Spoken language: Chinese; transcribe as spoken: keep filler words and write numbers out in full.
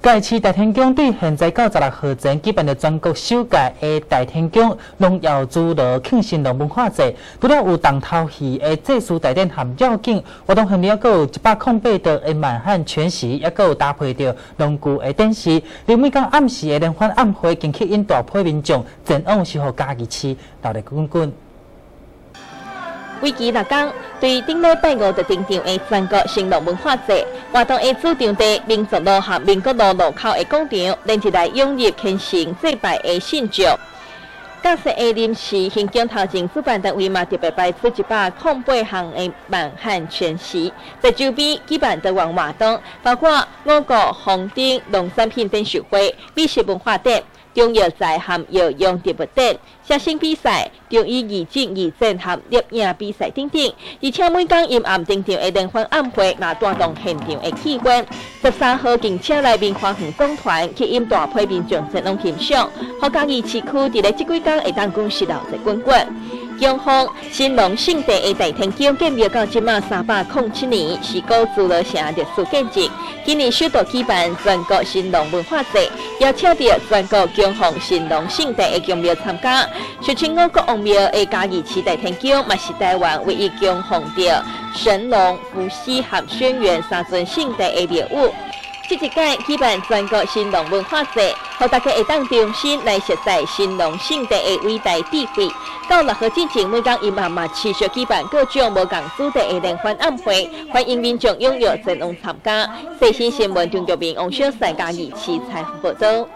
嘉义市大天宫对现在到十六号前举办的全国首届的大天宫农药猪肉庆新农文化节，除了有重头戏的祭祀大典含绕境活动，下面还有一百空八道的满汉全席，还有搭配着农具的展示。另每天暗时的联欢晚会，更吸引大批民众前往是互嘉义市闹热滚滚。 为期六天，对顶礼拜五就登场的全国新农文化节活动的主场地民族路和民国路路口的广场，连一来涌入虔诚祭拜的信众。嘉义的临时行政头前主办单位嘛，特别摆出一百空八项的满汉全席，在周边举办多元活动，包括五谷、红丁、农产品等盛会、美食文化展。 中药材和药用植物展、写生比赛、中医义诊义诊和摄影比赛等等，而且每天阴暗登场的联欢晚会，也带动现场的气氛。十三号更请来明华园讲团，吸引大批民众前往欣赏，和嘉义市区伫咧这几天会当讲是闹热滚滚。 江丰新农圣地的大天宫建庙到今嘛三百零七年，是古自罗城历史建筑。今年首度举办全国新农文化节，邀请到全国江丰新农圣地的宫庙参加。俗称五国王庙的嘉义市大天宫，嘛是台湾唯一供奉着神农、伏羲和轩辕三尊圣地的庙宇。 这一届举办全国新农文化节，让大家会当重新来实在新农圣地的伟大智慧。到六号之前，每天伊嘛嘛持续举办各种无共主题的联欢晚会，欢迎民众踊跃前往参加。最新新闻中国民王小赛嘉义市采访报道。